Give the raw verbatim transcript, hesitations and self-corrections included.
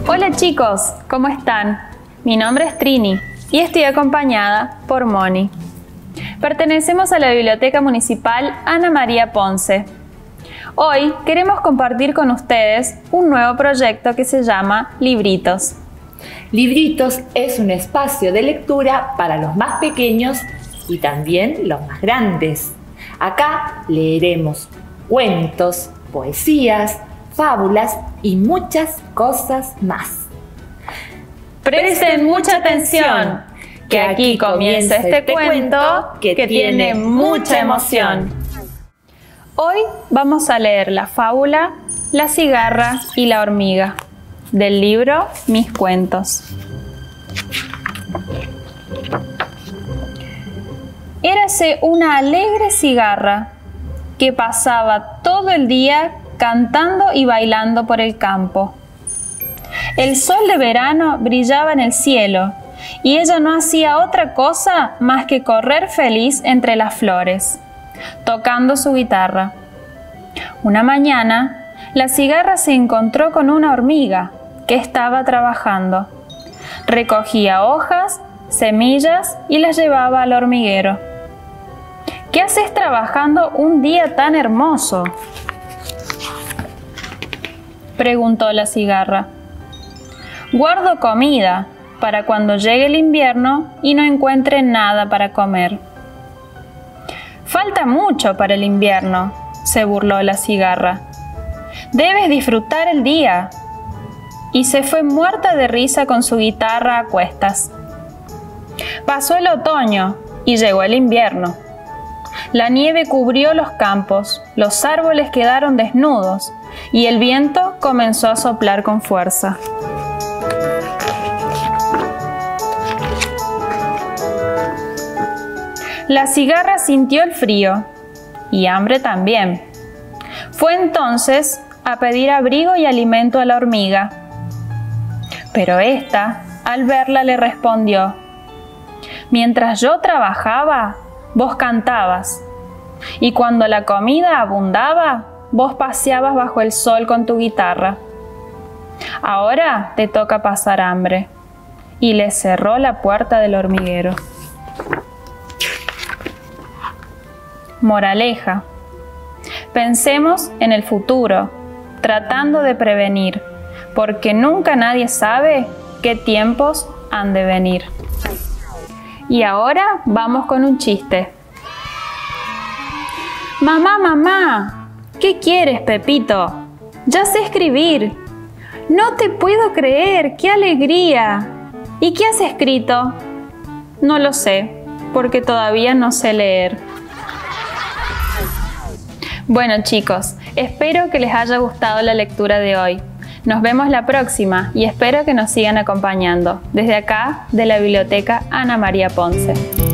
Hola chicos, ¿cómo están? Mi nombre es Trini y estoy acompañada por Moni. Pertenecemos a la Biblioteca Municipal Ana María Ponce. Hoy queremos compartir con ustedes un nuevo proyecto que se llama Libritos. Libritos es un espacio de lectura para los más pequeños y también los más grandes. Acá leeremos cuentos, poesías, fábulas y muchas cosas más. Presten mucha atención, que aquí comienza este cuento que tiene mucha emoción. Hoy vamos a leer la fábula La cigarra y la hormiga, del libro Mis cuentos. Érase una alegre cigarra que pasaba todo el día cantando y bailando por el campo. El sol de verano brillaba en el cielo y ella no hacía otra cosa más que correr feliz entre las flores, tocando su guitarra. Una mañana, la cigarra se encontró con una hormiga que estaba trabajando. Recogía hojas, semillas y las llevaba al hormiguero. ¿Qué haces trabajando un día tan hermoso?, preguntó la cigarra. Guardo comida para cuando llegue el invierno y no encuentre nada para comer. Falta mucho para el invierno, se burló la cigarra. Debes disfrutar el día. Y se fue muerta de risa con su guitarra a cuestas. Pasó el otoño y llegó el invierno. La nieve cubrió los campos, los árboles quedaron desnudos y el viento comenzó a soplar con fuerza. La cigarra sintió el frío y hambre también. Fue entonces a pedir abrigo y alimento a la hormiga. Pero ésta, al verla, le respondió: mientras yo trabajaba, vos cantabas, y cuando la comida abundaba, vos paseabas bajo el sol con tu guitarra. Ahora te toca pasar hambre. Y le cerró la puerta del hormiguero. Moraleja: pensemos en el futuro, tratando de prevenir, porque nunca nadie sabe qué tiempos han de venir. Y ahora vamos con un chiste. Mamá, mamá, ¿qué quieres, Pepito? Ya sé escribir. No te puedo creer, qué alegría. ¿Y qué has escrito? No lo sé, porque todavía no sé leer. Bueno chicos, espero que les haya gustado la lectura de hoy. Nos vemos la próxima y espero que nos sigan acompañando desde acá de la Biblioteca Ana María Ponce.